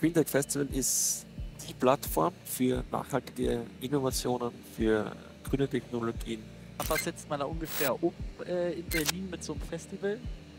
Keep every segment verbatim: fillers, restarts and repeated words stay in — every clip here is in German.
GreenTech Festival ist die Plattform für nachhaltige Innovationen, für grüne Technologien. Was setzt man da ungefähr um äh, in Berlin mit so einem Festival?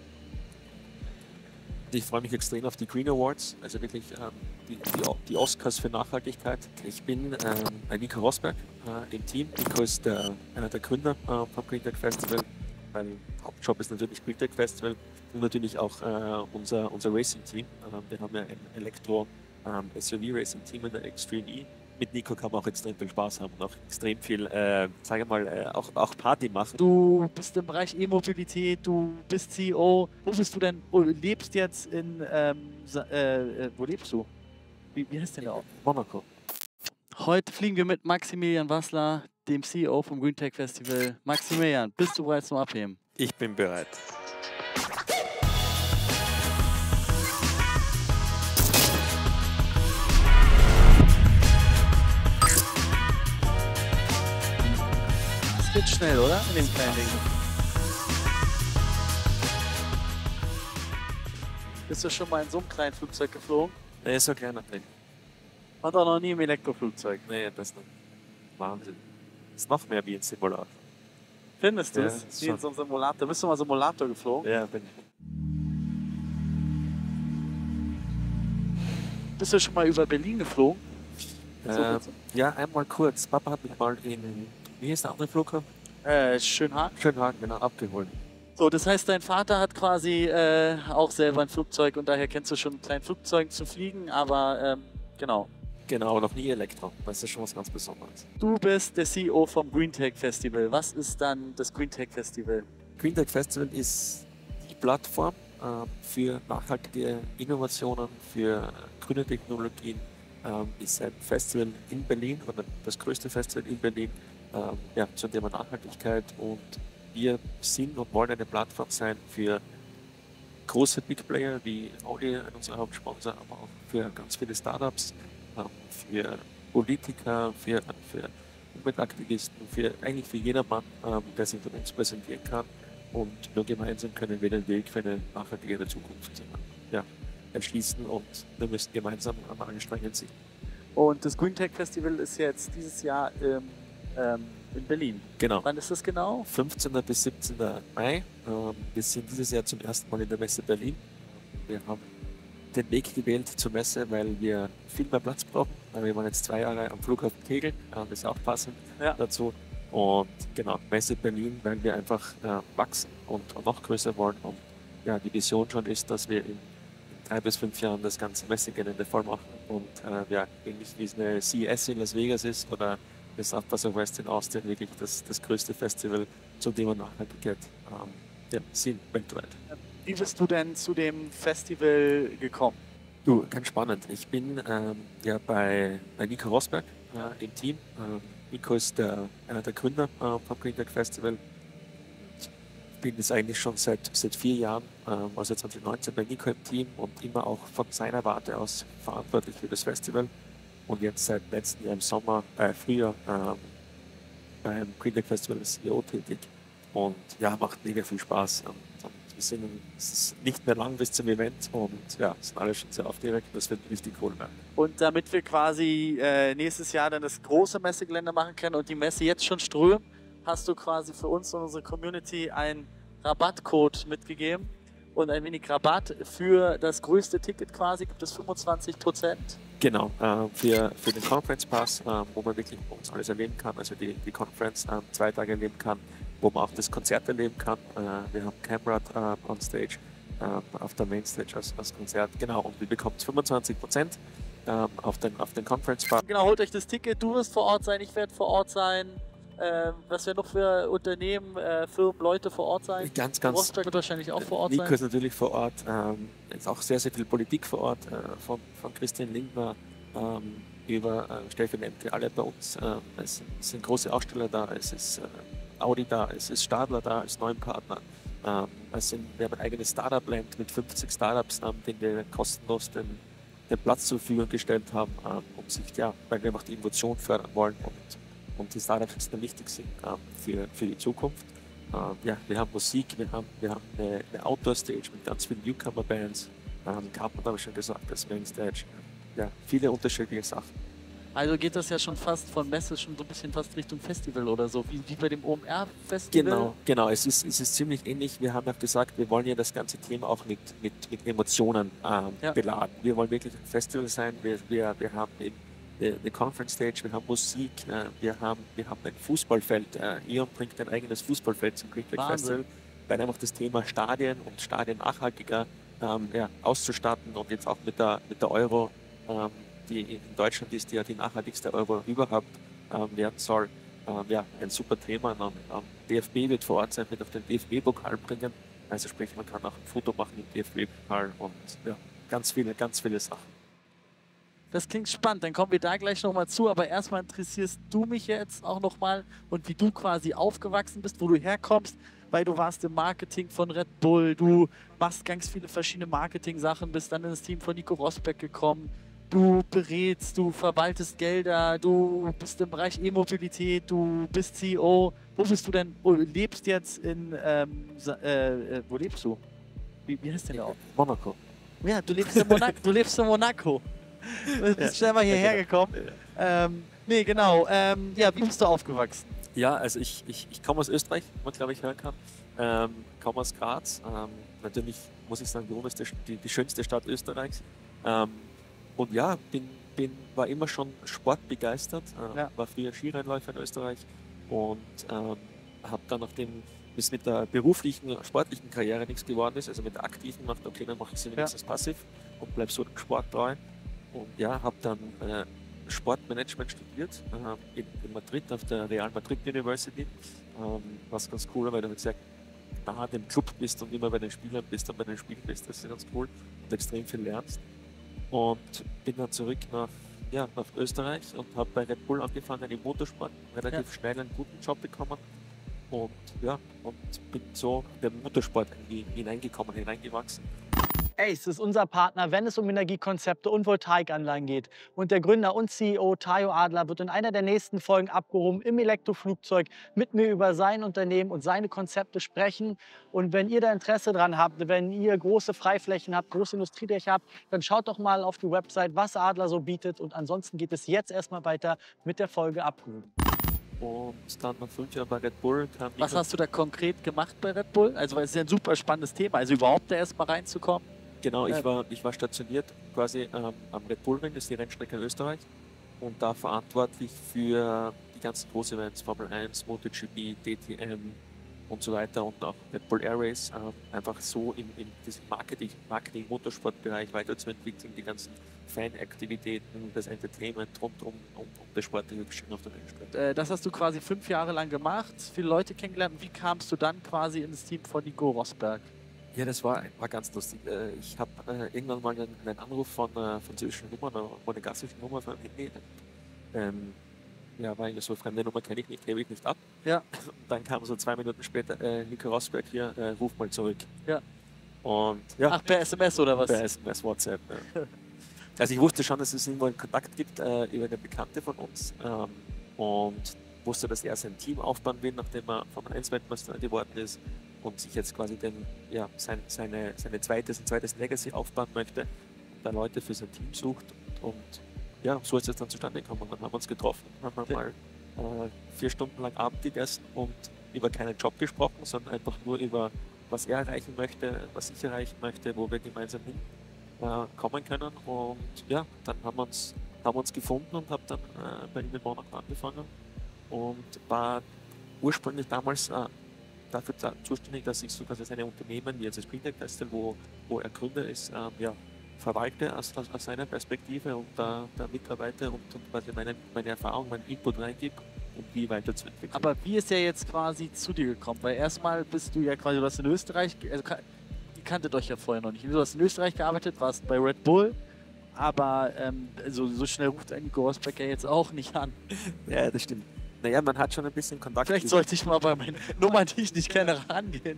Ich freue mich extrem auf die Green Awards, also wirklich ähm, die, die, die Oscars für Nachhaltigkeit. Ich bin ähm, bei Nico Rosberg äh, im Team. Nico ist der, einer der Gründer äh, vom GreenTech Festival. Mein Hauptjob ist natürlich GreenTech Festival und natürlich auch äh, unser, unser Racing-Team. Äh, wir haben ja ein Elektro-S U V-Racing-Team in der Extreme E. Mit Nico kann man auch extrem viel Spaß haben und auch extrem viel, äh, sage ich mal, äh, auch, auch Party machen. Du bist im Bereich E-Mobilität, du bist C E O. Wo bist du denn? Du lebst jetzt in, ähm, äh, wo lebst du? Wie, wie heißt denn der Ort? Monaco. Heute fliegen wir mit Maximilian Wassler, dem C E O vom GreenTech Festival. Maximilian, bist du bereit zum Abheben? Ich bin bereit. Das wird schnell, oder? In dem kleinen Ding. Bist du schon mal in so einem kleinen Flugzeug geflogen? Nee, so ein kleiner Ding. Hat auch noch nie im Elektroflugzeug. Nee, das nicht. Wahnsinn. Das ist noch mehr wie ein Simulator. Findest du Ja, es? Wie schon. in so einem Simulator. Bist du mal Simulator geflogen? Ja, bin ich. Bist du schon mal über Berlin geflogen? So Äh, kurz. ja, einmal kurz. Papa hat mich mal in, wie ist der andere Flughafen? Äh, Schönhagen. Schönhagen, genau, abgeholt. So, das heißt, dein Vater hat quasi äh, auch selber ein Flugzeug und daher kennst du schon kleinen Flugzeugen zu fliegen, aber ähm, genau. Genau, noch nie Elektro. Das ist schon was ganz Besonderes. Du bist der C E O vom GreenTech Festival. Was ist dann das GreenTech Festival? GreenTech Festival ist die Plattform äh, für nachhaltige Innovationen, für grüne Technologien. Ähm, ist ein Festival in Berlin, oder das größte Festival in Berlin, ähm, ja, zum Thema Nachhaltigkeit. Und wir sind und wollen eine Plattform sein für große Big Player wie Audi, unser Hauptsponsor, aber auch für ganz viele Startups, ähm, für Politiker, für, für Umweltaktivisten, für eigentlich für jedermann, ähm, der sich bei uns präsentieren kann. Und nur gemeinsam können wir den Weg für eine nachhaltigere Zukunft äh, ja, erschließen und wir müssen gemeinsam an allen Strängen ziehen. Und das GreenTech Festival ist jetzt dieses Jahr ähm, ähm, in Berlin. Genau. Wann ist das genau? fünfzehnten bis siebzehnten Mai. Ähm, wir sind dieses Jahr zum ersten Mal in der Messe Berlin. Wir haben den Weg gewählt zur Messe, weil wir viel mehr Platz brauchen. Wir waren jetzt zwei Jahre am Flughafen Tegel, das ist auch passend Ja. dazu. Und genau, Messe Berlin, weil wir einfach äh, wachsen und, und noch größer wollen. Und ja, die Vision schon ist, dass wir in drei bis fünf Jahren das ganze Messegelände voll machen. Und äh, ja, ähnlich wie es eine C E S in Las Vegas ist oder das South by Southwest in Austin, wirklich das, das größte Festival zum Thema Nachhaltigkeit ähm, ja, sind weltweit. Wie bist du denn zu dem Festival gekommen? Du, ganz spannend. Ich bin ähm, ja bei, bei Nico Rosberg äh, im Team. Ähm, Nico ist der, einer der Gründer äh, vom GreenTech Festival. Ich bin jetzt eigentlich schon seit, seit vier Jahren, ähm, also zwanzig neunzehn, bei Nico im Team und immer auch von seiner Warte aus verantwortlich für das Festival. Und jetzt seit letztem Jahr im Sommer, äh, Frühjahr, ähm, beim GreenTech Festival als C E O tätig. Und ja, macht mega viel Spaß. Und, und wir sind, es ist nicht mehr lang bis zum Event und ja, sind alle schon sehr aufgeregt. Das wird richtig cool werden. Und damit wir quasi äh, nächstes Jahr dann das große Messegelände machen können und die Messe jetzt schon strömt, hast du quasi für uns und unsere Community einen Rabattcode mitgegeben. Und ein wenig Rabatt für das größte Ticket quasi gibt es fünfundzwanzig Prozent. Genau, äh, für, für den Conference Pass, äh, wo man wirklich bei uns alles erleben kann, also die, die Conference äh, zwei Tage erleben kann, wo man auch das Konzert erleben kann. Äh, wir haben Camrad äh, on Stage, äh, auf der Mainstage als, als Konzert, genau, und wir bekommen fünfundzwanzig Prozent äh, auf den, auf den Conference Pass. Genau, holt euch das Ticket, du wirst vor Ort sein, ich werde vor Ort sein. Ähm, was werden noch für Unternehmen, äh, Firmen, Leute vor Ort sein? Ganz, ganz. Rosberg wird wahrscheinlich auch vor Ort Nico sein. ist natürlich vor Ort, ähm, ist auch sehr, sehr viel Politik vor Ort, äh, von, von Christian Lindner ähm, über äh, Stefan Lemke, alle bei uns. Äh, es, es sind große Aussteller da, es ist äh, Audi da, es ist Stadler da als neuen Partner. Ähm, es sind, wir haben ein eigenes Startup-Land mit fünfzig Startups, ähm, denen wir kostenlos den, den Platz zur Verfügung gestellt haben, ähm, um sich, ja, weil wir einfach die Innovation fördern wollen und und die Startups extrem wichtig sind ähm, für, für die Zukunft. Ähm, ja, wir haben Musik, wir haben, wir haben eine, eine Outdoor-Stage mit ganz vielen Newcomer-Bands. Ähm, Carpenter habe ich schon gesagt, das Mainstage. ja, viele unterschiedliche Sachen. Also geht das ja schon fast von Messe schon so ein bisschen fast Richtung Festival oder so, wie, wie bei dem O M R-Festival. Genau, genau. Es ist, es ist ziemlich ähnlich. Wir haben ja gesagt, wir wollen ja das ganze Thema auch mit, mit, mit Emotionen ähm, Ja. beladen. Wir wollen wirklich ein Festival sein. Wir, wir, wir haben eben eine Conference Stage, wir haben Musik, äh, wir, haben, wir haben ein Fußballfeld. Äh, Ion bringt ein eigenes Fußballfeld zum Quick Wahnsinn. Festival, weil einfach das Thema Stadien und Stadien nachhaltiger ähm, ja, auszustatten und jetzt auch mit der, mit der Euro, ähm, die in Deutschland ist, die ja die nachhaltigste Euro überhaupt ähm, werden soll. Ähm, ja, ein super Thema. Und, ähm, D F B wird vor Ort sein, wird auf den D F B-Pokal bringen. Also sprich, man kann auch ein Foto machen im D F B-Pokal und ja, ganz viele, ganz viele Sachen. Das klingt spannend, dann kommen wir da gleich nochmal zu, aber erstmal interessierst du mich jetzt auch nochmal und wie du quasi aufgewachsen bist, wo du herkommst, weil du warst im Marketing von Red Bull, du machst ganz viele verschiedene Marketing-Sachen, bist dann in das Team von Nico Rosberg gekommen, du berätst, du verwaltest Gelder, du bist im Bereich E-Mobilität, du bist C E O. Wo bist du denn? Oh, du lebst jetzt in, ähm, Sa- äh, äh, wo lebst du? Wie, wie heißt denn der Ort? Monaco. Ja, du lebst in, Monaco. Du lebst in Monaco. Du bist schnell mal hierher gekommen. Ähm, nee, genau. Ähm, ja, wie bist du aufgewachsen? Ja, also ich, ich, ich komme aus Österreich, wie man glaube ich hören kann. Ähm, komme aus Graz. Ähm, natürlich muss ich sagen, Rom ist die, die, die schönste Stadt Österreichs. Ähm, und ja, bin, bin, war immer schon sportbegeistert. Äh, Ja. War früher Skirennläufer in Österreich und ähm, habe dann, nachdem es mit der beruflichen, sportlichen Karriere nichts geworden ist, also mit der aktiven, gemacht, okay, dann mache ich sie wenigstens passiv und bleib so dem Sport treu. Und ja, habe dann äh, Sportmanagement studiert äh, in, in Madrid auf der Real Madrid University, ähm, was ganz cool war, weil du halt sehr nah dem Club bist und immer bei den Spielern bist und bei den Spielen bist, das ist ganz cool und extrem viel lernst. Und bin dann zurück nach, ja, nach Österreich und habe bei Red Bull angefangen im Motorsport, relativ Ja. schnell einen guten Job bekommen und ja, und bin so in den Motorsport irgendwie hineingekommen, hineingewachsen. Ace ist unser Partner, wenn es um Energiekonzepte und Voltaikanlagen geht. Und der Gründer und C E O Tayo Adler wird in einer der nächsten Folgen abgehoben im Elektroflugzeug mit mir über sein Unternehmen und seine Konzepte sprechen. Und wenn ihr da Interesse dran habt, wenn ihr große Freiflächen habt, große Industriedächer habt, dann schaut doch mal auf die Website, was Adler so bietet. Und ansonsten geht es jetzt erstmal weiter mit der Folge abgehoben. Und dann nach fünf Jahren bei Red Bull kam Was Nico- hast du da konkret gemacht bei Red Bull? Also, weil es ist ja ein super spannendes Thema. Also, überhaupt da erst mal reinzukommen. Genau, ich Ähm. war, ich war stationiert quasi ähm, am Red Bull Ring, das ist die Rennstrecke in Österreich, und da verantwortlich für die ganzen Groß-Events, Formel eins, MotoGP, D T M und so weiter und auch Red Bull Air Race, äh, einfach so in, in diesem Marketing, Marketing, Motorsportbereich weiterzuentwickeln, die ganzen Fanaktivitäten, das Entertainment rund um, um, um das sportliche Geschehen auf der Rennstrecke. Äh, das hast du quasi fünf Jahre lang gemacht, viele Leute kennengelernt. Wie kamst du dann quasi ins Team von Nico Rosberg? Ja, das war, war ganz lustig. Äh, Ich habe äh, irgendwann mal einen, einen Anruf von äh, französischen Nummer, einer monegassischen Nummer von Handy. Ähm, ja, war eigentlich so, fremde Nummer kenne ich nicht, hebe ich nicht ab. Ja. Und dann kam so zwei Minuten später, äh, Nico Rosberg hier, äh, ruf mal zurück. Ja. Und ja, Ach, per S M S oder was? per S M S, WhatsApp. Ja. Also ich wusste schon, dass es irgendwo einen Kontakt gibt äh, über eine Bekannte von uns ähm, und wusste, dass er sein Team aufbauen will, nachdem er Formel eins Weltmeister geworden ist und sich jetzt quasi den, ja, sein, seine, seine zweites, sein zweites Legacy aufbauen möchte und da Leute für sein Team sucht. Und, und ja, so ist es dann zustande gekommen. Dann haben wir uns getroffen, haben wir mal äh, vier Stunden lang Abend gegessen und über keinen Job gesprochen, sondern einfach nur über, was er erreichen möchte, was ich erreichen möchte, wo wir gemeinsam hin äh, kommen können. Und ja, dann haben wir uns, haben wir uns gefunden und habe dann äh, bei ihm in Monaco angefangen und war ursprünglich damals äh, dafür za- zuständig, dass ich sogar seine Unternehmen, wie jetzt das Springtech Festival, wo, wo er Gründer ist, ähm, ja, verwalte aus, aus, aus seiner Perspektive und da, da mitarbeite und, und quasi meine, meine Erfahrung, meinen Input reingebe, um die weiterzuentwickeln. Aber wie ist er jetzt quasi zu dir gekommen? Weil erstmal bist du ja quasi, du hast in Österreich, ge- also ka- ihr kanntet euch ja vorher noch nicht. Du hast in Österreich gearbeitet, warst bei Red Bull, aber ähm, so, so schnell ruft ein Nico Rosberg ja jetzt auch nicht an. Ja, das stimmt. Naja, man hat schon ein bisschen Kontakt. Vielleicht sollte ich mal bei meinen Nummern, die ich nicht kenne, rangehen.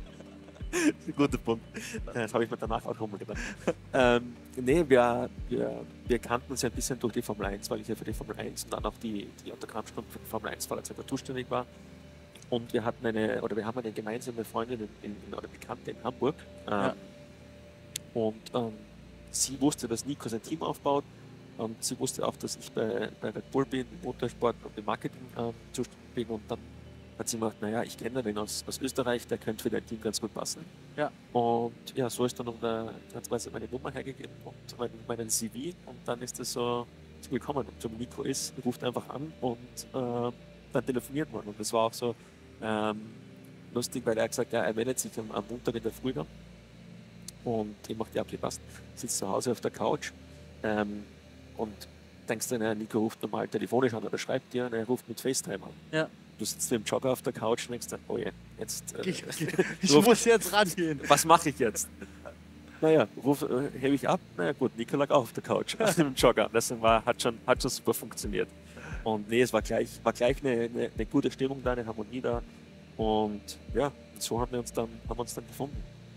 Guter Punkt. Ja, das habe ich mir danach auch nochmal gedacht. ähm, nee, wir, wir, wir kannten uns ja ein bisschen durch die Formel eins, weil ich ja für die Formel eins und dann auch die, die Autogrammstunden für die Formel eins Fahrerzeit zuständig war. Und wir hatten eine, oder wir haben eine gemeinsame Freundin in, in, oder Bekannte in Hamburg. Ähm, Ja. Und ähm, sie wusste, dass Nico sein Team aufbaut Und sie wusste auch, dass ich bei, bei Red Bull bin, Motorsport und im Marketing ähm, zuständig bin. Und dann hat sie gesagt, naja, ich kenne den aus, aus Österreich, der könnte für dein Team ganz gut passen. Ja. Und ja, so ist dann um der, hat meine Nummer hergegeben und meinen, meinen C V. Und dann ist es so gekommen. Und zum Nico ist, ruft einfach an und äh, dann telefoniert man. Und das war auch so ähm, lustig, weil er gesagt hat, ja, er meldet sich am, am Montag in der Früh dann. Und ich mache die abgepasst, sitzt zu Hause auf der Couch ähm, und denkst dann, ja, Nico ruft normal telefonisch an oder schreibt dir und er ruft mit FaceTime an. Ja. Du sitzt mit dem Jogger auf der Couch und denkst dann, oh je, jetzt. Äh, Ich, ich ruf, muss jetzt rangehen. was mache ich jetzt? Naja, ruf, äh, hebe ich ab. Naja, gut, Nico lag auch auf der Couch mit dem Jogger. Das war, hat, schon, hat schon super funktioniert. Und nee, es war gleich, war gleich eine, eine, eine gute Stimmung da, eine Harmonie da. Und ja, so haben wir uns dann, haben wir uns dann gefunden.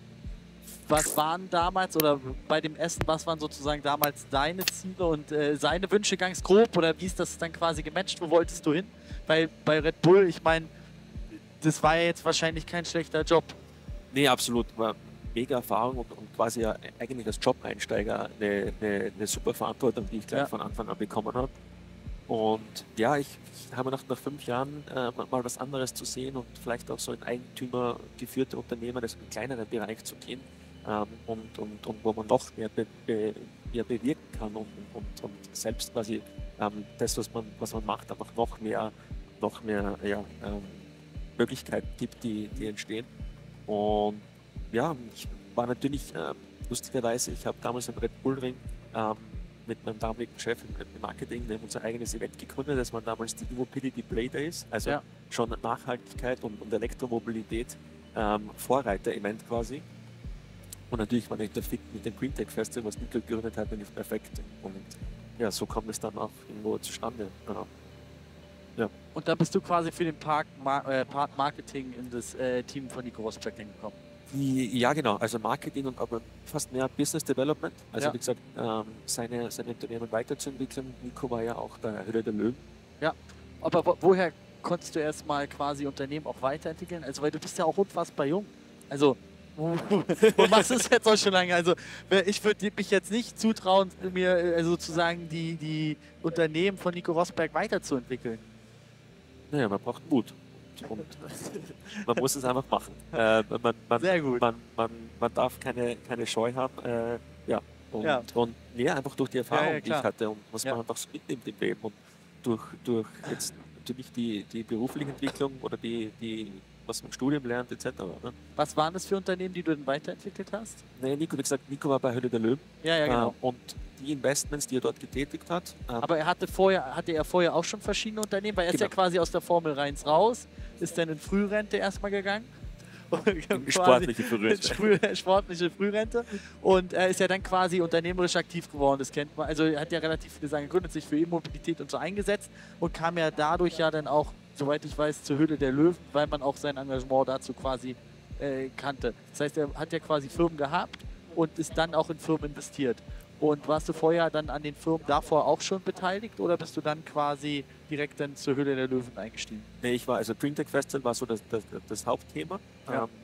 Was waren damals oder bei dem Essen, was waren sozusagen damals deine Ziele und äh, seine Wünsche ganz grob oder wie ist das dann quasi gematcht? Wo wolltest du hin? Weil bei Red Bull, ich meine, das war ja jetzt wahrscheinlich kein schlechter Job. Nee, absolut. War mega Erfahrung und, und quasi ja eigentlich als Job-Einsteiger eine, eine, eine super Verantwortung, die ich gleich Ja. von Anfang an bekommen habe. Und ja, ich, ich habe nach, nach fünf Jahren äh, mal was anderes zu sehen und vielleicht auch so in eigentümergeführte Unternehmen, also in einen kleineren Bereich zu gehen. Ähm, und, und, und wo man noch mehr, be, be, mehr bewirken kann und, und, und selbst quasi ähm, das, was man, was man macht, einfach noch mehr, noch mehr ja, ähm, Möglichkeiten gibt, die, die entstehen. Und ja, ich war natürlich ähm, lustigerweise, ich habe damals im Red Bull Ring ähm, mit meinem damaligen Chef im Marketing unser eigenes Event gegründet. Das waren damals die E-Mobility Play Days, also Ja. schon Nachhaltigkeit und, und Elektromobilität ähm, Vorreiter-Event quasi. Und natürlich war der Fit mit dem Green Tech Festival, was Nico gegründet hat, nicht perfekt. Und ja, so kommt es dann auch irgendwo zustande. Ja. Und da bist du quasi für den Park, Mar äh, Part Marketing in das äh, Team von Nico Rosberg gekommen. Die, ja, genau, also Marketing und aber fast mehr Business Development. Also Ja. wie gesagt, ähm, seine, seine Unternehmen weiterzuentwickeln. Nico war ja auch bei Höhle der Löwen. Aber wo, woher konntest du erstmal quasi Unternehmen auch weiterentwickeln? Also, weil du bist ja auch unfassbar jung. Also, du machst es jetzt auch schon lange. Also, ich würde mich jetzt nicht zutrauen, mir äh, sozusagen die, die Unternehmen von Nico Rosberg weiterzuentwickeln. Naja, man braucht Mut. Und, und man muss es einfach machen. Äh, man, man, Sehr gut. Man, man, man darf keine, keine Scheu haben. Äh, ja. Und, Ja. und ja, einfach durch die Erfahrung, Ja, ja, die ich klar. hatte und was Ja. man einfach so mitnimmt im Leben. Und durch, durch jetzt natürlich die, die berufliche Entwicklung oder die, die, was man im Studium lernt, et cetera. Ne? Was waren das für Unternehmen, die du denn weiterentwickelt hast? Nee, Nico, wie gesagt, Nico war bei Höhle der Löwen. Ja, ja, genau. Äh, und die Investments, die er dort getätigt hat, ähm, Aber er hatte vorher, hatte er vorher auch schon verschiedene Unternehmen, weil er ist ja Genau. quasi aus der Formel eins raus, ist dann in Frührente erstmal gegangen. Quasi- sportliche Frührente. Früh- sportliche Frührente. Und er ist ja dann quasi unternehmerisch aktiv geworden, das kennt man. Also er hat ja relativ viele Sachen gegründet, sich für E-Mobilität und so eingesetzt und kam ja dadurch ja dann auch, soweit ich weiß, zur Höhle der Löwen, weil man auch sein Engagement dazu quasi äh, kannte. Das heißt, er hat ja quasi Firmen gehabt und ist dann auch in Firmen investiert. Und warst du vorher dann an den Firmen davor auch schon beteiligt oder bist du dann quasi direkt dann zur Höhle der Löwen eingestiegen? Nee, ich war, also Green Tech Festival war so das, das, das Hauptthema, Ja. ähm,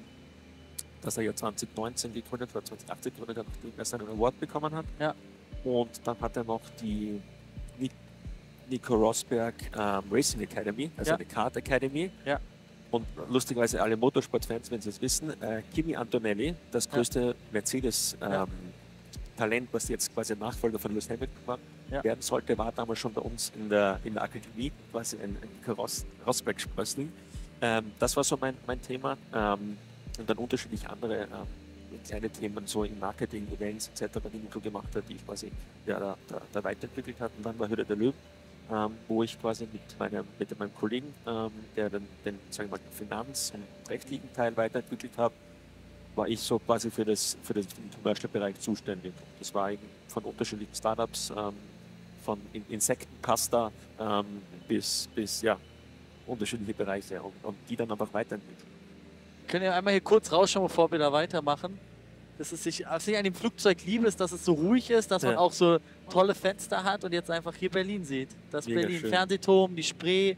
das er ja zwanzig neunzehn gegründet hat, zwanzig achtzehn gegründet hat, nachdem er seinen Award bekommen hat. Ja. Und dann hat er noch die Ni- Nico Rosberg ähm, Racing Academy, also Ja. eine Kart Academy. Ja. Und lustigerweise alle Motorsportfans, wenn sie es wissen, äh, Kimi Antonelli, das Ja. größte Mercedes ähm, Ja. Talent, was jetzt quasi Nachfolger von Lewis Hamilton war, Ja. werden sollte, war damals schon bei uns in der, in der Akademie, quasi ein, ein Ros Rosberg-Sprössling. Ähm, das war so mein, mein Thema. Ähm, und dann unterschiedlich andere ähm, kleine Themen, so im Marketing, Events et cetera, die Nico gemacht hat, die ich quasi ja, da, da, da weiterentwickelt habe. Und dann war Höhle der Löwen, ähm, wo ich quasi mit meinem, mit meinem Kollegen, ähm, der den, den, sagen wir mal, den Finanz- und rechtlichen Teil weiterentwickelt hat, war ich so quasi für, das, für den Commercial-Bereich zuständig. Das war eben von unterschiedlichen Startups, ähm, von In Insektenpasta ähm, bis, bis ja, unterschiedliche Bereiche und, und die dann einfach weiterentwickeln. Können wir einmal hier kurz rausschauen, bevor wir da weitermachen? Das ist sich, was ich an dem Flugzeug liebe, ist, dass es so ruhig ist, dass man Ja. auch so tolle Fenster hat und jetzt einfach hier Berlin sieht. Das Mega Berlin, schön. Fernsehturm, die Spree,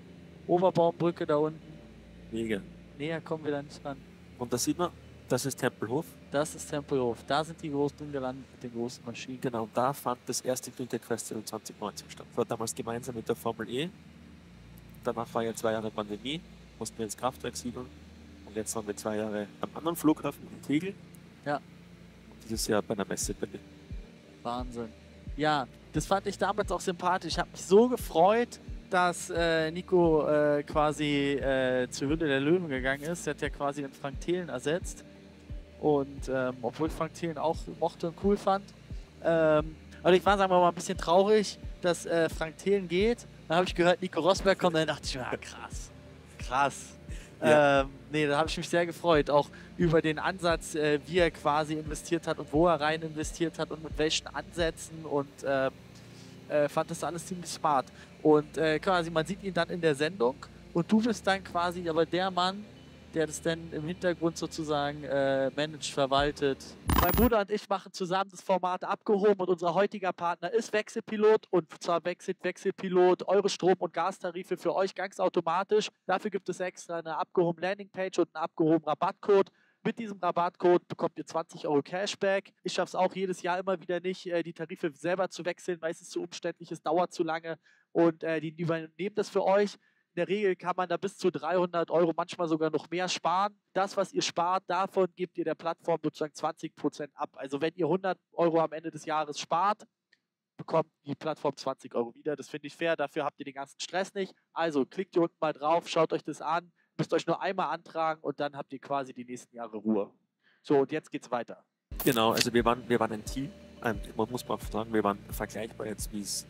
Oberbaumbrücke da unten. Mega. Näher kommen wir da nicht ran. Und da sieht man, das ist Tempelhof. Das ist Tempelhof. Da sind die Großen gelandet mit den großen Maschinen. Genau, da fand das erste Cleantech Festival zwanzig neunzehn statt. Das war damals gemeinsam mit der Formel E. Danach war ja zwei Jahre Pandemie, mussten wir ins Kraftwerk siedeln. Und jetzt waren wir zwei Jahre am anderen Flughafen in Tegel. Ja. Und dieses Jahr bei einer Messe in Berlin. Wahnsinn. Ja, das fand ich damals auch sympathisch. Ich habe mich so gefreut, dass äh, Nico äh, quasi äh, zur Höhle der Löwen gegangen ist. Er hat ja quasi den Frank Thelen ersetzt. Und ähm, obwohl ich Frank Thelen auch mochte und cool fand. Ähm, aber ich war, sagen wir mal, ein bisschen traurig, dass äh, Frank Thelen geht. Dann habe ich gehört, Nico Rosberg kommt. Und dann dachte ich mir, ah, krass, krass. Ja. Ähm, nee, da habe ich mich sehr gefreut. Auch über den Ansatz, äh, wie er quasi investiert hat und wo er rein investiert hat und mit welchen Ansätzen. Und ähm, äh, fand das alles ziemlich smart. Und äh, quasi, man sieht ihn dann in der Sendung. Und du bist dann quasi aber der Mann, der das dann im Hintergrund sozusagen äh, managt, verwaltet. Mein Bruder und ich machen zusammen das Format Abgehoben und unser heutiger Partner ist Wechselpilot und zwar wechselt Wechselpilot eure Strom- und Gastarife für euch ganz automatisch. Dafür gibt es extra eine Abgehoben Landingpage und einen Abgehoben Rabattcode. Mit diesem Rabattcode bekommt ihr zwanzig Euro Cashback. Ich schaffe es auch jedes Jahr immer wieder nicht, die Tarife selber zu wechseln, weil es ist zu umständlich, es dauert zu lange und äh, die übernehmen das für euch. In der Regel kann man da bis zu dreihundert Euro, manchmal sogar noch mehr sparen. Das, was ihr spart, davon gebt ihr der Plattform sozusagen zwanzig Prozent ab. Also wenn ihr hundert Euro am Ende des Jahres spart, bekommt die Plattform zwanzig Euro wieder. Das finde ich fair, dafür habt ihr den ganzen Stress nicht. Also klickt hier unten mal drauf, schaut euch das an, müsst euch nur einmal antragen und dann habt ihr quasi die nächsten Jahre Ruhe. So, und jetzt geht's weiter. Genau, also wir waren, wir waren ein Team. Ähm, man muss mal sagen, wir waren vergleichbar jetzt, wie es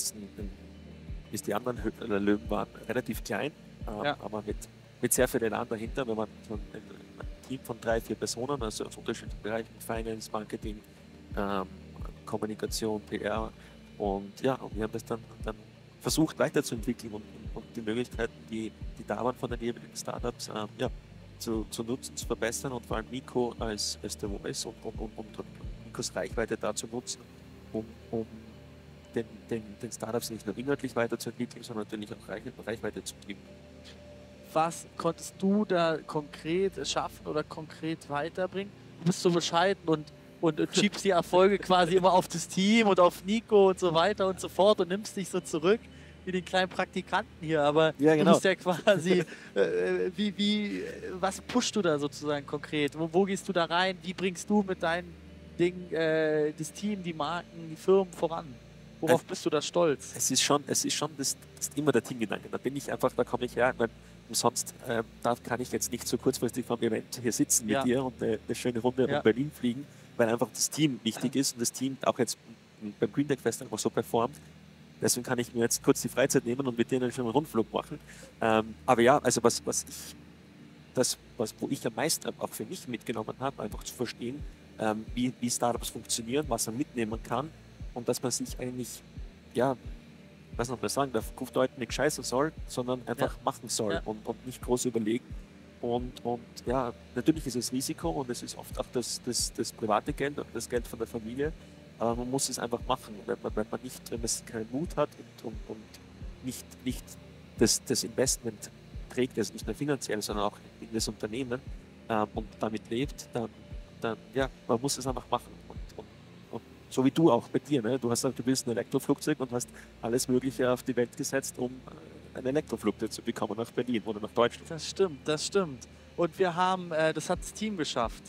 bis die anderen Hö äh, Löwen waren, relativ klein, ähm, Ja. aber mit, mit sehr viel Elan dahinter. Wir waren so ein, ein Team von drei, vier Personen, also aus unterschiedlichen Bereichen, Finance, Marketing, ähm, Kommunikation, P R und ja, und wir haben das dann, dann versucht weiterzuentwickeln und, und die Möglichkeiten, die, die da waren von den jeweiligen Startups, ähm, ja, zu, zu nutzen, zu verbessern und vor allem Nico als, als der Voice und, und, und, und, und Nikos Reichweite da zu nutzen, um, um Den, den, den Startups nicht nur inhaltlich weiterzuentwickeln, sondern natürlich auch Reich, Reichweite zu geben. Was konntest du da konkret schaffen oder konkret weiterbringen? Du bist so bescheiden und, und, und schiebst die Erfolge quasi immer auf das Team und auf Nico und so weiter und so fort und nimmst dich so zurück wie den kleinen Praktikanten hier. Aber Ja, genau. du bist ja quasi, äh, wie, wie, was pushst du da sozusagen konkret? Wo, wo gehst du da rein? Wie bringst du mit deinem Ding äh, das Team, die Marken, die Firmen voran? Worauf bist du da stolz? Es ist schon, es ist schon das, das immer der Teamgedanke. Da bin ich einfach, da komme ich her, weil sonst äh, da kann ich jetzt nicht so kurzfristig vom Event hier sitzen mit Ja. dir und eine, eine schöne Runde Ja. um Berlin fliegen, weil einfach das Team wichtig ist und das Team auch jetzt beim Greentech Fest einfach so performt. Deswegen kann ich mir jetzt kurz die Freizeit nehmen und mit denen einen schönen Rundflug machen. Ähm, aber ja, also was, was ich, das, was, wo ich am meisten auch für mich mitgenommen habe, einfach zu verstehen, ähm, wie, wie Startups funktionieren, was man mitnehmen kann. Und dass man sich eigentlich, ja, was soll man sagen, da auf Deutsch nicht scheißen soll, sondern einfach Ja. machen soll Ja. und, und nicht groß überlegen. Und, und ja, natürlich ist es Risiko und es ist oft auch das, das, das private Geld und das Geld von der Familie, aber man muss es einfach machen, wenn man, wenn man nicht, wenn man keinen Mut hat und, und, und nicht, nicht das, das Investment trägt, also nicht nur finanziell, sondern auch in das Unternehmen ähm, und damit lebt, dann, dann, ja, man muss es einfach machen. Und, und, und so wie du auch bei dir, ne? Du hast gesagt, du willst ein Elektroflugzeug und hast alles Mögliche auf die Welt gesetzt, um ein Elektroflugzeug zu bekommen nach Berlin oder nach Deutschland. Das stimmt, das stimmt. Und wir haben, äh, das hat das Team geschafft.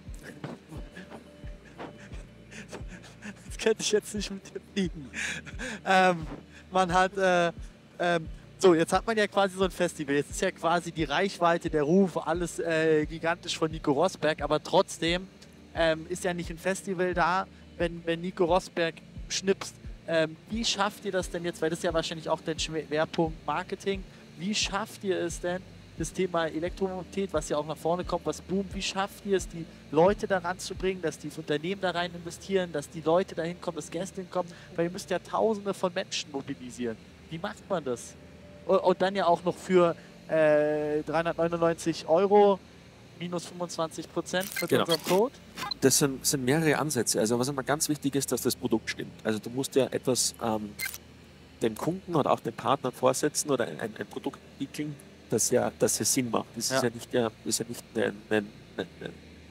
Das könnte ich jetzt nicht mit dir fliegen. Ähm, man hat, äh, ähm, so, jetzt hat man ja quasi so ein Festival. Jetzt ist ja quasi die Reichweite, der Ruf, alles äh, gigantisch von Nico Rosberg, aber trotzdem ähm, ist ja nicht ein Festival da, wenn, wenn Nico Rosberg schnipst. Ähm, wie schafft ihr das denn jetzt, weil das ist ja wahrscheinlich auch dein Schwerpunkt Marketing, wie schafft ihr es denn, das Thema Elektromobilität, was ja auch nach vorne kommt, was boomt, wie schafft ihr es, die Leute daran zu bringen, dass die Unternehmen da rein investieren, dass die Leute dahin kommen, dass Gäste hinkommen, weil ihr müsst ja Tausende von Menschen mobilisieren. Wie macht man das? Und, und dann ja auch noch für äh, dreihundertneunundneunzig Euro minus fünfundzwanzig Prozent mit Genau. unserem Code. Das sind, sind mehrere Ansätze. Also was immer ganz wichtig ist, dass das Produkt stimmt. Also du musst ja etwas ähm, dem Kunden oder auch dem Partner vorsetzen oder ein, ein Produkt entwickeln, das ja, das ja Sinn macht. Das Ja. ist ja nicht, ja, ist ja nicht eine, eine, eine,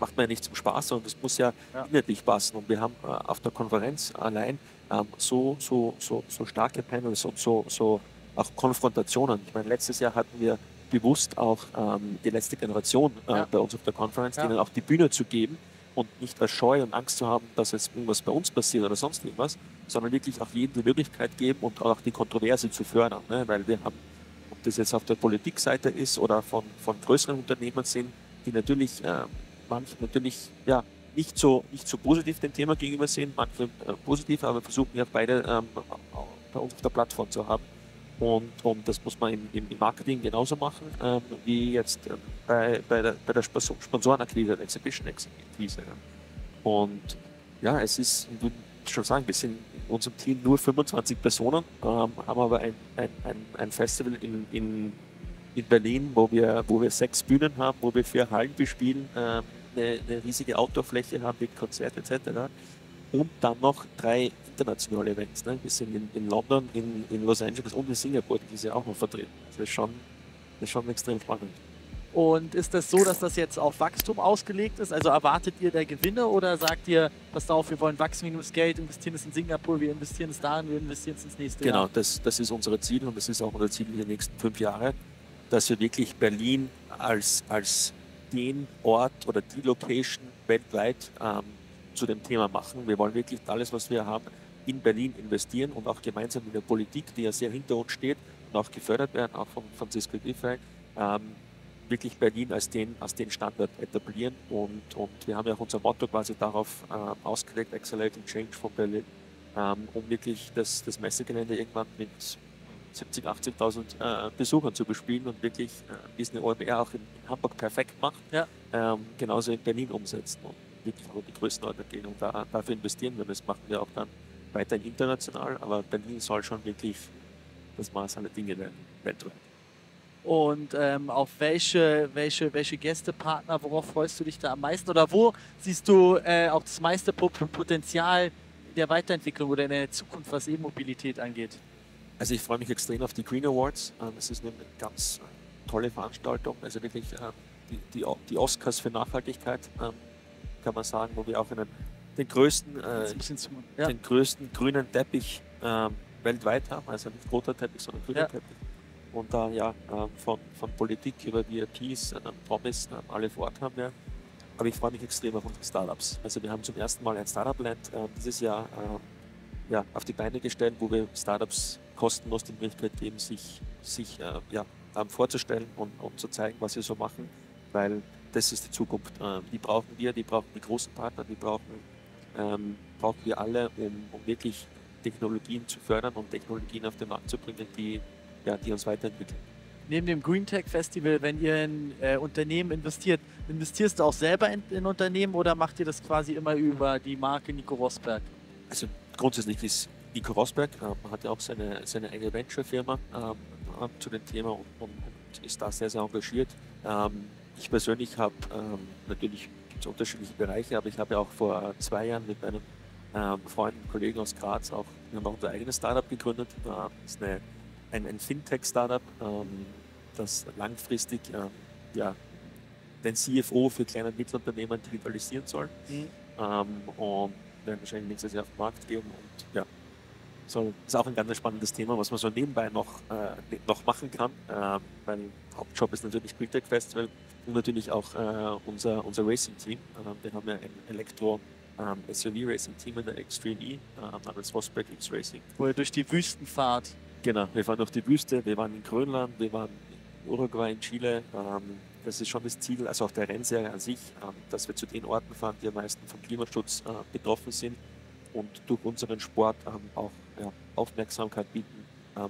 macht man ja nicht zum Spaß, sondern das muss ja, Ja. inhaltlich passen. Und wir haben äh, auf der Konferenz allein ähm, so, so, so, so starke Panels und so, so auch Konfrontationen. Ich meine, letztes Jahr hatten wir bewusst auch ähm, die letzte Generation äh, Ja. bei uns auf der Konferenz, Ja. denen auch die Bühne zu geben und nicht als Scheu und Angst zu haben, dass jetzt irgendwas bei uns passiert oder sonst irgendwas, sondern wirklich auch jedem die Möglichkeit geben und auch die Kontroverse zu fördern. Ne? Weil wir haben, ob das jetzt auf der Politikseite ist oder von, von größeren Unternehmen sind, die natürlich, äh, manche natürlich ja, nicht, so, nicht so positiv dem Thema gegenüber sind, manche äh, positiv, aber versuchen ja beide ähm, bei uns auf der Plattform zu haben. Und, und das muss man im, im Marketing genauso machen, ähm, wie jetzt ähm, bei, bei der, bei der Sponsor- Sponsorenakquise, der Exhibition-Akquise. Ja. Und ja, es ist, ich würde schon sagen, wir sind in unserem Team nur fünfundzwanzig Personen, ähm, haben aber ein, ein, ein, ein Festival in, in, in Berlin, wo wir, wo wir sechs Bühnen haben, wo wir vier Hallen bespielen, ähm, eine, eine riesige Outdoor-Fläche haben mit Konzert et cetera. Und dann noch drei internationale Events. Ne? Wir sind in, in London, in, in Los Angeles und in Singapur, die ist ja auch noch vertreten. Das ist schon, das ist schon extrem spannend. Und ist das so, dass das jetzt auf Wachstum ausgelegt ist? Also erwartet ihr da Gewinne oder sagt ihr, passt auf, wir wollen wachsen, wir nehmen das Geld, investieren es in Singapur, wir investieren es darin, wir investieren es ins nächste Genau, Jahr? das, das ist unser Ziel und das ist auch unser Ziel in den nächsten fünf Jahren, dass wir wirklich Berlin als, als den Ort oder die Location weltweit ähm, zu dem Thema machen. Wir wollen wirklich alles, was wir haben, in Berlin investieren und auch gemeinsam mit der Politik, die ja sehr hinter uns steht und auch gefördert werden, auch von Franziska Giffey, ähm, wirklich Berlin als den, als den Standort etablieren. Und, und wir haben ja auch unser Motto quasi darauf ähm, ausgelegt, Accelerating Change von Berlin, ähm, um wirklich das, das Messegelände irgendwann mit siebzigtausend, achtzigtausend äh, Besuchern zu bespielen und wirklich, äh, wie es eine O M R auch in, in Hamburg perfekt macht, Ja. ähm, genauso in Berlin umsetzen und wirklich über die Größenordnung gehen. Und da, dafür investieren wir. Das machen wir auch dann weiterhin international, aber Berlin soll schon wirklich das Maß aller Dinge werden, weltweit. Und ähm, auf welche, welche, welche Gästepartner, worauf freust du dich da am meisten? Oder wo siehst du äh, auch das meiste Po- Potenzial in der Weiterentwicklung oder in der Zukunft, was E-Mobilität angeht? Also ich freue mich extrem auf die Green Awards. Das ist eine ganz tolle Veranstaltung. Also wirklich die, die, die Oscars für Nachhaltigkeit, kann man sagen, wo wir auch einen, den, größten, äh, Ein bisschen zu, ja. den größten grünen Teppich äh, weltweit haben. Also nicht roter Teppich, sondern grüner Ja. Teppich. Und da ja von, von Politik über V I Ps, äh, Promis, äh, alle vor Ort haben wir. Aber ich freue mich extrem auf unsere Startups. Also wir haben zum ersten Mal ein Startup-Land äh, dieses Jahr äh, ja, auf die Beine gestellt, wo wir Startups kostenlos die Möglichkeit geben, sich, sich äh, ja, ähm, vorzustellen und, und zu zeigen, was wir so machen, weil das ist die Zukunft. Äh, die brauchen wir, die brauchen die großen Partner, die brauchen, ähm, brauchen wir alle, um, um wirklich Technologien zu fördern und Technologien auf den Markt zu bringen, die, ja, die uns weiterentwickeln. Neben dem Green Tech Festival, wenn ihr in äh, Unternehmen investiert, investierst du auch selber in, in Unternehmen oder macht ihr das quasi immer über die Marke Nico Rosberg? Also grundsätzlich ist Nico Rosberg, äh, hat ja auch seine, seine eigene Venture-Firma ähm, zu dem Thema und, und, und ist da sehr, sehr engagiert. Ähm, ich persönlich habe, ähm, natürlich gibt es unterschiedliche Bereiche, aber ich habe ja auch vor zwei Jahren mit meinem ähm, Freund und Kollegen aus Graz auch, wir haben auch unser eigenes Startup gegründet. Äh, das ist eine, ein, ein Fintech-Startup, ähm, das langfristig ähm, ja, den C F O für kleine und Mittelunternehmen digitalisieren soll. Mhm. Ähm, und werden wahrscheinlich nächstes Jahr auf den Markt geben. Und ja, so, ist auch ein ganz spannendes Thema, was man so nebenbei noch, äh, noch machen kann. Äh, mein Hauptjob ist natürlich Green Tech Festival und natürlich auch äh, unser, unser Racing-Team. Äh, wir haben ja ein Elektro-S U V-Racing-Team in der Extreme E, äh, namens Rosberg X Racing. Wo ihr durch die Wüsten fahrt. Genau, wir fahren durch die Wüste, wir waren in Grönland, wir waren in Uruguay, in Chile. Ähm, das ist schon das Ziel, also auch der Rennserie an sich, ähm, dass wir zu den Orten fahren, die am meisten vom Klimaschutz äh, betroffen sind und durch unseren Sport ähm, auch ja, Aufmerksamkeit bieten ähm,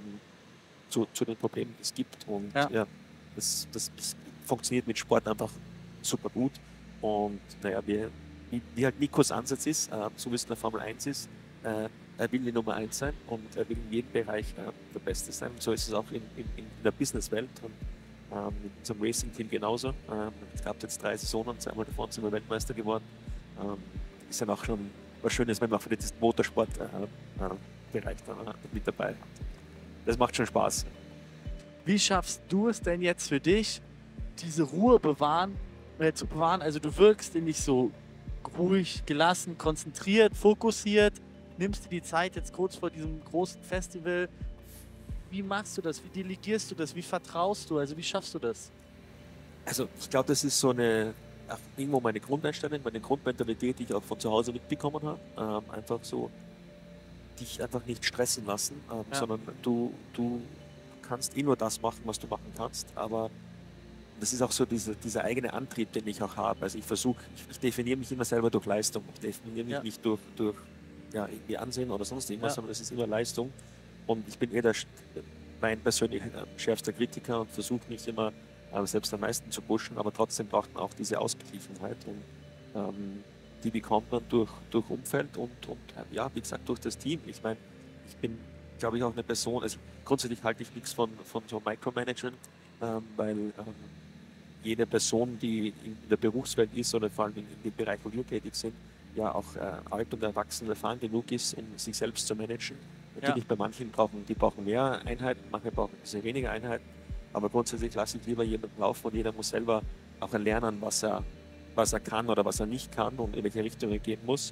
zu, zu den Problemen, die es gibt. Und Ja. ja, das, das, das funktioniert mit Sport einfach super gut. Und naja, wie, wie, wie halt Nikos Ansatz ist, äh, so wie es in der Formel eins ist, äh, er will die Nummer eins sein und er will in jedem Bereich äh, der Beste sein. So ist es auch in, in, in der Businesswelt. Und ähm, mit unserem Racing-Team genauso. Ähm, es gab jetzt drei Saisonen, zweimal davon sind wir Weltmeister geworden. Ähm, ist dann auch schon was Schönes, wenn man auch für diesen Motorsport-Bereich äh, äh, mit dabei hat. Das macht schon Spaß. Wie schaffst du es denn jetzt für dich, diese Ruhe bewahren äh, zu bewahren? Also du wirkst nicht so ruhig, gelassen, konzentriert, fokussiert. Nimmst dir die Zeit jetzt kurz vor diesem großen Festival. Wie machst du das? Wie delegierst du das? Wie vertraust du? Also wie schaffst du das? Also ich glaube, das ist so eine, auch irgendwo meine Grundeinstellung, meine Grundmentalität, die ich auch von zu Hause mitbekommen habe. Ähm, einfach so, dich einfach nicht stressen lassen, ähm, Ja. sondern du, du kannst eh nur das machen, was du machen kannst. Aber das ist auch so dieser, dieser eigene Antrieb, den ich auch habe. Also ich versuche, ich, ich definiere mich immer selber durch Leistung. Ich definiere mich Ja. nicht durch, durch ja, irgendwie Ansehen oder sonst irgendwas, Ja. sondern es ist immer Leistung. Und ich bin eher der, mein persönlicher äh, schärfster Kritiker und versuche mich immer äh, selbst am meisten zu pushen, aber trotzdem braucht man auch diese Ausgeglichenheit. Und ähm, die bekommt man durch, durch Umfeld und, und äh, ja, wie gesagt, durch das Team. Ich meine, ich bin, glaube ich, auch eine Person, also grundsätzlich halte ich nichts von, von so Micromanagement, ähm, weil ähm, jede Person, die in der Berufswelt ist oder vor allem in dem Bereich, wo wir tätig sind, ja auch äh, alt und erwachsen erfahren genug ist, um sich selbst zu managen. Natürlich bei manchen brauchen, die brauchen mehr Einheiten, manche brauchen ein bisschen weniger Einheiten, aber grundsätzlich lasse ich lieber jemanden laufen und jeder muss selber auch erlernen, was er, was er kann oder was er nicht kann und in welche Richtung er gehen muss.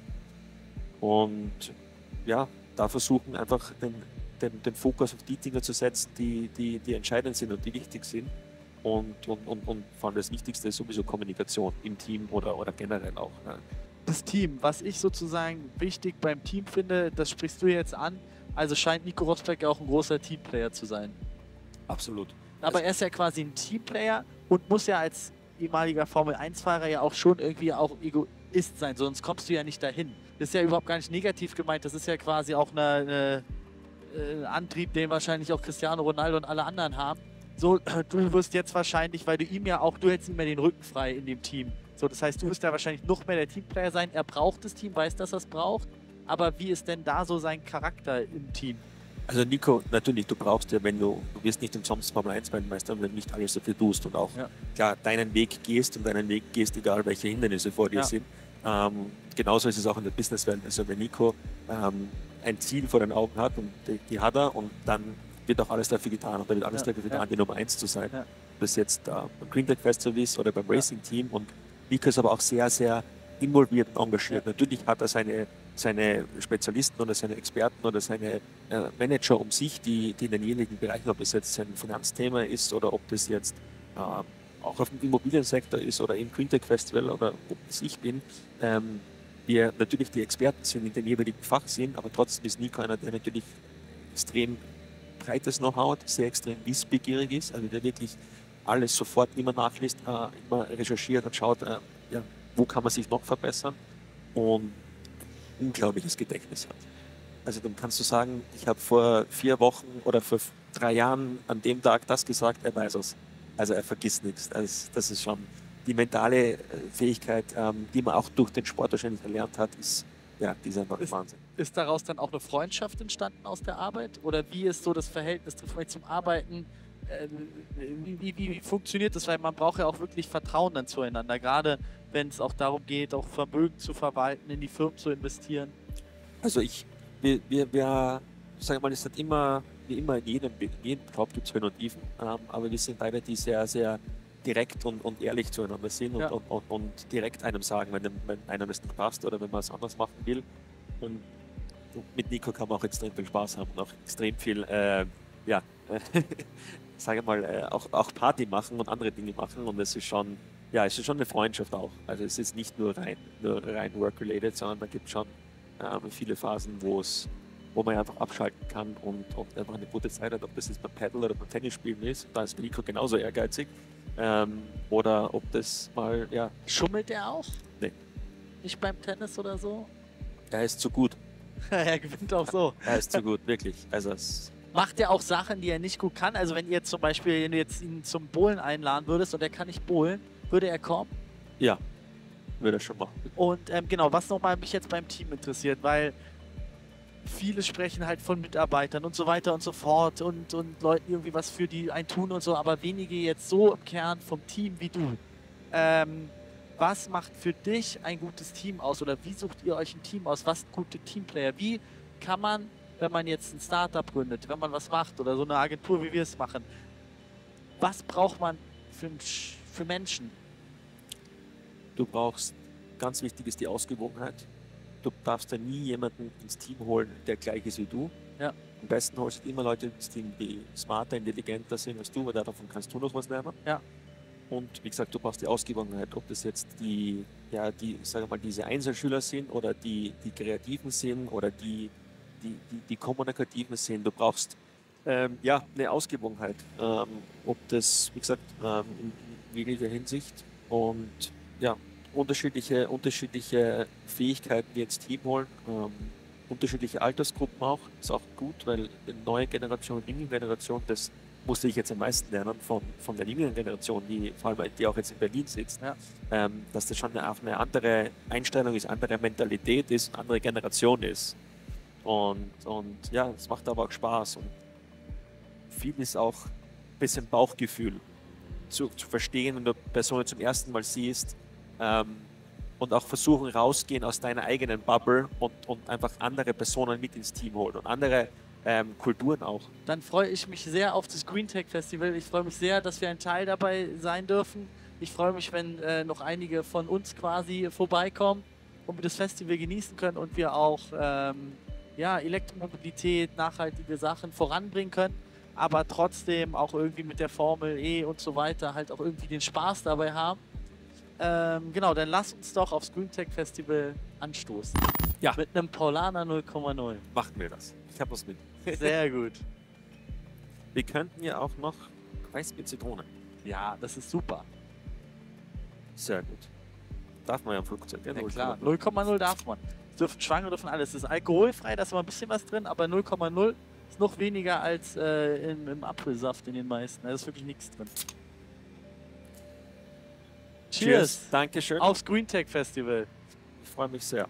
Und ja, da versuchen einfach den, den, den Fokus auf die Dinge zu setzen, die, die, die entscheidend sind und die wichtig sind. Und, und, und, und vor allem das Wichtigste ist sowieso Kommunikation im Team oder, oder generell auch. Ne? Das Team, was ich sozusagen wichtig beim Team finde, das sprichst du jetzt an. Also scheint Nico Rosberg ja auch ein großer Teamplayer zu sein. Absolut. Aber er ist ja quasi ein Teamplayer und muss ja als ehemaliger Formel eins Fahrer ja auch schon irgendwie auch Egoist sein, sonst kommst du ja nicht dahin. Das ist ja überhaupt gar nicht negativ gemeint, das ist ja quasi auch eine, eine, ein Antrieb, den wahrscheinlich auch Cristiano Ronaldo und alle anderen haben. So, du wirst jetzt wahrscheinlich, weil du ihm ja auch, du hältst ihm ja den Rücken frei in dem Team. So, das heißt, du wirst ja wahrscheinlich noch mehr der Teamplayer sein. Er braucht das Team, weiß, dass er es braucht. Aber wie ist denn da so sein Charakter im Team? Also Nico, natürlich, du brauchst ja, wenn du, du wirst nicht umsonst Formel eins Weltmeister, wenn du nicht alles dafür tust und auch Ja. klar deinen Weg gehst und deinen Weg gehst, egal welche Hindernisse vor dir Ja. sind. Ähm, genauso ist es auch in der Businesswelt. Also wenn Nico ähm, ein Ziel vor den Augen hat und die, die hat er und dann wird auch alles dafür getan und da wird alles Ja, dafür getan, ja. die Nummer eins zu sein. Ja. Ob das jetzt äh, beim Green Tech Festival ist oder beim Racing Team und Nico ist aber auch sehr, sehr involviert und engagiert. Ja. Natürlich hat er seine, seine Spezialisten oder seine Experten oder seine äh, Manager um sich, die, die in den jeweiligen Bereichen, ob das jetzt ein Finanzthema ist oder ob das jetzt äh, auch auf dem Immobiliensektor ist oder im Green Tech Festival oder ob es ich bin, ähm, wir natürlich die Experten sind in dem jeweiligen Fach sind, aber trotzdem ist Nico einer, der natürlich extrem breites Know-how hat, sehr extrem wissbegierig ist, also der wirklich alles sofort immer nachliest, äh, immer recherchiert und schaut, äh, ja, wo kann man sich noch verbessern und ein unglaubliches Gedächtnis hat. Also dann kannst du sagen, ich habe vor vier Wochen oder vor drei Jahren an dem Tag das gesagt, er weiß es. Also er vergisst nichts. Also das ist schon die mentale Fähigkeit, ähm, die man auch durch den Sport wahrscheinlich erlernt hat, ist ja, die ist einfach Ist- Wahnsinn. Ist daraus dann auch eine Freundschaft entstanden aus der Arbeit? Oder wie ist so das Verhältnis zum Arbeiten? Äh, Wie, wie, wie funktioniert das? Weil man braucht ja auch wirklich Vertrauen dann zueinander, gerade wenn es auch darum geht, auch Vermögen zu verwalten, in die Firmen zu investieren. Also ich, wir, wir, wir sagen mal, es hat immer, wie immer in jedem, in jedem Job gibt es Höhen und Tiefen, ähm, aber wir sind beide, die sehr, sehr direkt und, und ehrlich zueinander sind und, Ja. und, und, und direkt einem sagen, wenn, dem- wenn einem das nicht passt oder wenn man es anders machen will. Und mit Nico kann man auch extrem viel Spaß haben und auch extrem viel, äh, ja, sage mal, äh, auch, auch Party machen und andere Dinge machen und es ist schon, ja, es ist schon eine Freundschaft auch. Also es ist nicht nur rein, nur rein work-related, sondern da gibt es schon ähm, viele Phasen, wo es, wo man einfach abschalten kann und, und einfach eine gute Zeit hat, ob das jetzt beim Paddle oder beim Tennisspielen ist. Da ist Nico genauso ehrgeizig. Ähm, oder ob das mal, ja, Schummelt er auch? Nee. Nicht beim Tennis oder so? er ist zu gut. Er gewinnt auch so. Er ist zu gut, wirklich. Also es, Macht er auch Sachen, die er nicht gut kann? Also wenn ihr zum Beispiel, wenn du jetzt ihn zum Bowlen einladen würdest und er kann nicht bowlen, würde er kommen? ja, würde er schon machen. Und ähm, genau, was nochmal mich jetzt beim Team interessiert, weil viele sprechen halt von Mitarbeitern und so weiter und so fort und, und Leuten, die irgendwie was für die ein tun und so, aber wenige jetzt so im Kern vom Team wie du. Ähm, was macht für dich ein gutes Team aus oder wie sucht ihr euch ein Team aus? Was sind gute Teamplayer? Wie kann man, wenn man jetzt ein Startup gründet, wenn man was macht oder so eine Agentur, wie wir es machen, was braucht man für, ein Sch- für Menschen? Du brauchst, ganz wichtig ist die Ausgewogenheit. Du darfst da nie jemanden ins Team holen, der gleich ist wie du. Ja. Am besten holst du immer Leute ins Team, die smarter, intelligenter sind als du, weil davon kannst du noch was lernen. Ja. Und wie gesagt, du brauchst die Ausgewogenheit, ob das jetzt die, ja, die, sage mal, diese Einzelschüler sind oder die, die Kreativen sind oder die, die, die, die Kommunikativen sind. Du brauchst ähm, ja, eine Ausgewogenheit. Ähm, ob das, wie gesagt, ähm, in jeglicher Hinsicht und ja, unterschiedliche, unterschiedliche Fähigkeiten, die ins Team holen. Ähm, unterschiedliche Altersgruppen auch, ist auch gut, weil die neue Generation, die junge Generation, das musste ich jetzt am meisten lernen von, von der jüngeren Generation, die vor allem die auch jetzt in Berlin sitzt, Ja. ähm, dass das schon auch eine andere Einstellung ist, andere Mentalität ist, eine andere Generation ist. Und, und ja, es macht aber auch Spaß und viel ist auch ein bisschen Bauchgefühl zu, zu verstehen, wenn du Personen zum ersten Mal siehst, ähm, und auch versuchen rausgehen aus deiner eigenen Bubble und, und einfach andere Personen mit ins Team holen und andere ähm, Kulturen auch. Dann freue ich mich sehr auf das Green Tech Festival. Ich freue mich sehr, dass wir ein Teil dabei sein dürfen. Ich freue mich, wenn äh, noch einige von uns quasi vorbeikommen und wir das Festival genießen können und wir auch ähm, ja, Elektromobilität, nachhaltige Sachen voranbringen können, aber trotzdem auch irgendwie mit der Formel E und so weiter halt auch irgendwie den Spaß dabei haben. Ähm, genau, dann lass uns doch aufs Green Tech Festival anstoßen. Ja. Mit einem Paulaner null Komma null. Machen wir das. Ich habe was mit. Sehr gut. Wir könnten ja auch noch Eis mit Zitrone. Ja, das ist super. Sehr gut. Darf man ja im Flugzeug. Ja, Ja, klar, null Komma null darf man. Es dürfen Schwangere, dürfen alles. Es ist alkoholfrei, da ist immer ein bisschen was drin, aber null Komma null ist noch weniger als äh, im, im Apfelsaft in den meisten. Da ist wirklich nichts drin. Cheers! Dankeschön. Aufs Green Tech Festival. Ich freue mich sehr.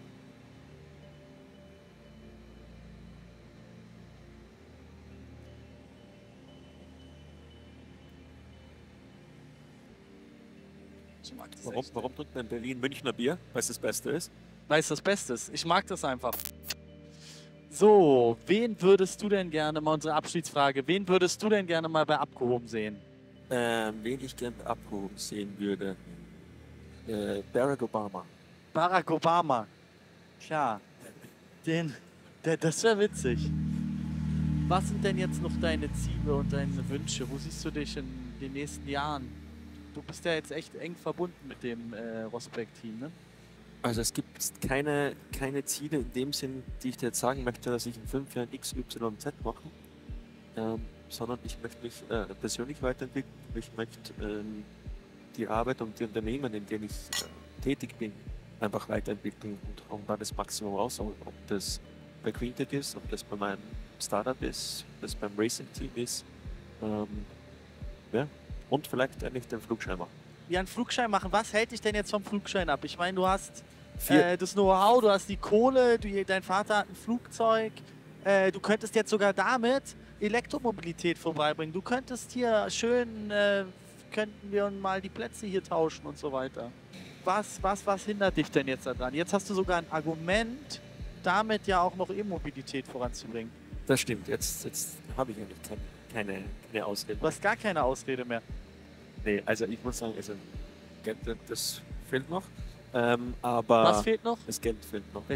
Ich mag das Warum, echt. warum trinkt man in Berlin Münchner Bier, weil es das Beste ist? Weil es das Beste ist. Ich mag das einfach. So, wen würdest du denn gerne, mal unsere Abschiedsfrage, wen würdest du denn gerne mal bei Abgehoben sehen? Ähm, wen ich gerne abgehoben sehen würde. Äh, Barack Obama. Barack Obama. Klar. Den, der, das wäre witzig. Was sind denn jetzt noch deine Ziele und deine Wünsche? Wo siehst du dich in den nächsten Jahren? Du bist ja jetzt echt eng verbunden mit dem äh, Rosberg-Team, ne? Also es gibt keine, keine Ziele in dem Sinn, die ich dir jetzt sagen möchte, dass ich in fünf Jahren X, Y, Z mache, ähm, sondern ich möchte mich äh, persönlich weiterentwickeln. Ich möchte ähm, die Arbeit und die Unternehmen, in denen ich äh, tätig bin, einfach weiterentwickeln und, und da das Maximum rausholen. Ob das bei Greentech ist, ob das bei meinem Startup ist, ob das beim Racing-Team ist. Ähm, ja. Und vielleicht endlich den Flugschein machen. Ja, einen Flugschein machen. Was hält dich denn jetzt vom Flugschein ab? Ich meine, du hast Vier- äh, das Know-how, du hast die Kohle, du, dein Vater hat ein Flugzeug. Äh, du könntest jetzt sogar damit Elektromobilität vorbeibringen. Du könntest hier schön, äh, könnten wir mal die Plätze hier tauschen und so weiter. Was, was, was hindert dich denn jetzt daran? Jetzt hast du sogar ein Argument, damit ja auch noch E-Mobilität voranzubringen. Das stimmt, jetzt, jetzt habe ich eigentlich keine, keine, keine Ausrede. Du hast gar keine Ausrede mehr. Nee, also ich muss sagen, also Geld, das fehlt noch. Ähm, aber Was fehlt noch? das Geld fehlt noch.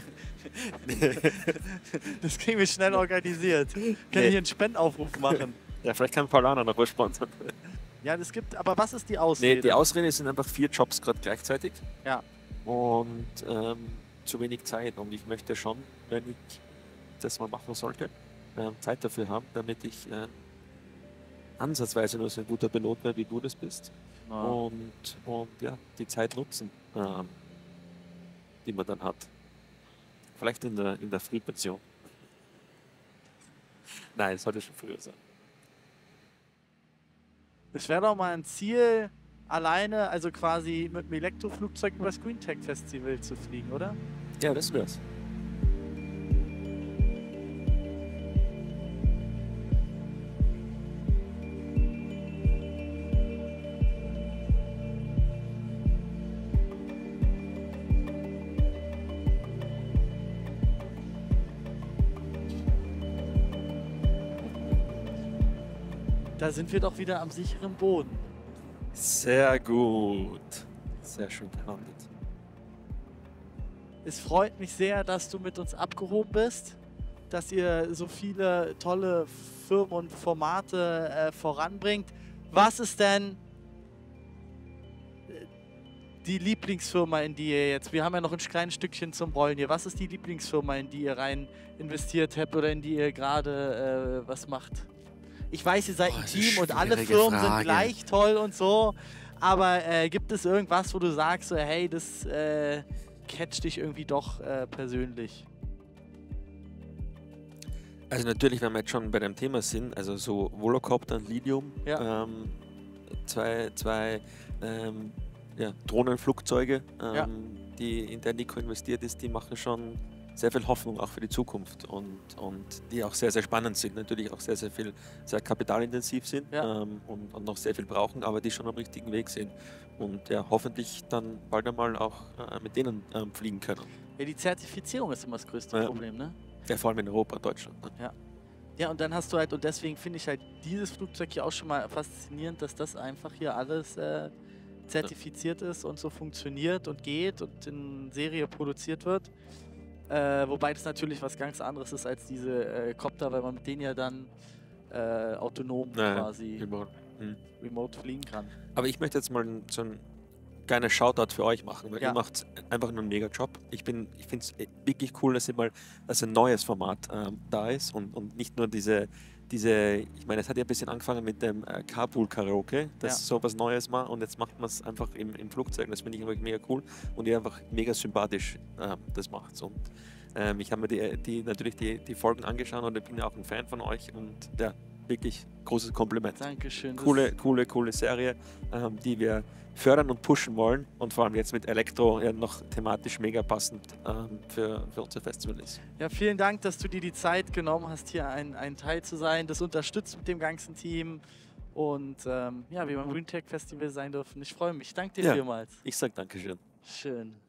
Das kriegen wir schnell organisiert. Können wir Nee. hier einen Spendenaufruf machen? Ja, vielleicht kann Paulana noch was sponsern. Ja, das gibt, aber was ist die Ausrede? Nee, die Ausrede sind einfach vier Jobs gerade gleichzeitig. Ja. Und ähm, zu wenig Zeit. Und ich möchte schon, wenn ich das mal machen sollte, ähm, Zeit dafür haben, damit ich äh, ansatzweise nur so ein guter Pilot werde, wie du das bist. Ja. Und, und ja, die Zeit nutzen, ähm, die man dann hat. Vielleicht in der, in der Frühpension. Nein, es sollte schon früher sein. Das wäre doch mal ein Ziel, alleine, also quasi mit dem Elektroflugzeug über das Green Tech Festival zu fliegen, oder? Ja, das wär's. Da sind wir doch wieder am sicheren Boden. Sehr gut. Sehr schön gehandelt. Es freut mich sehr, dass du mit uns abgehoben bist, dass ihr so viele tolle Firmen und Formate äh, voranbringt. Was ist denn die Lieblingsfirma, in die ihr jetzt, wir haben ja noch ein kleines Stückchen zum Rollen hier, was ist die Lieblingsfirma, in die ihr rein investiert habt oder in die ihr gerade äh, was macht? Ich weiß, ihr seid Boah, ein das ist Team und eine alle schwierige Firmen sind Frage. gleich toll und so, aber äh, gibt es irgendwas, wo du sagst, so, hey, das äh, catcht dich irgendwie doch äh, persönlich? Also natürlich, wenn wir jetzt schon bei dem Thema sind, also so Volocopter und Lilium, Ja. ähm, zwei, zwei ähm, ja, Drohnenflugzeuge, ähm, Ja. die in der Nico investiert ist, die machen schon sehr viel Hoffnung auch für die Zukunft und, und die auch sehr, sehr spannend sind. Natürlich auch sehr, sehr viel, sehr kapitalintensiv sind Ja. ähm, und, und noch sehr viel brauchen, aber die schon am richtigen Weg sind und ja, hoffentlich dann bald einmal auch äh, mit denen ähm, fliegen können. Ja, die Zertifizierung ist immer das größte Ja. Problem, ne? Ja, vor allem in Europa und Deutschland. Ne? Ja. Ja, und dann hast du halt, und deswegen finde ich halt dieses Flugzeug hier auch schon mal faszinierend, dass das einfach hier alles äh, zertifiziert ist und so funktioniert und geht und in Serie produziert wird. Äh, wobei das natürlich was ganz anderes ist als diese äh, Copter, weil man mit denen ja dann äh, autonom Naja, quasi überall. Hm. remote fliegen kann. Aber ich möchte jetzt mal so ein kleines Shoutout für euch machen, weil Ja. ihr macht einfach nur einen mega Job. Ich, bin, ich finde es wirklich cool, dass ihr mal dass ein neues Format ähm, da ist und, und nicht nur diese, diese, ich meine, es hat ja ein bisschen angefangen mit dem äh, Carpool-Karaoke, das Ja. so was Neues war und jetzt macht man es einfach im, im Flugzeug. Das finde ich wirklich mega cool und ihr einfach mega sympathisch ähm, das macht. Und ähm, ich habe mir die, die, natürlich die, die Folgen angeschaut und ich bin ja auch ein Fan von euch und ja, wirklich großes Kompliment. Dankeschön. Das- Coole, coole, coole Serie, ähm, die wir fördern und pushen wollen und vor allem jetzt mit Elektro ja noch thematisch mega passend ähm, für, für unser Festival ist. Ja, vielen Dank, dass du dir die Zeit genommen hast, hier ein, ein Teil zu sein, das unterstützt mit dem ganzen Team und ähm, ja, wir beim Green Tech Festival sein dürfen. Ich freue mich. Danke dir Ja. vielmals. Ich sage Dankeschön. Schön.